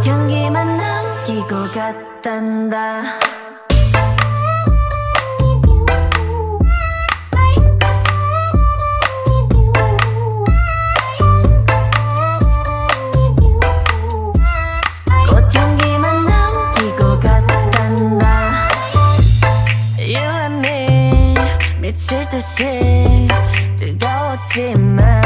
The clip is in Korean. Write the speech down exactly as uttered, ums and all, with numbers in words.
꽃향기만 남기고 갔단다. 꽃향기만 남기고 갔단다. You and me 미칠 듯이 뜨거웠지만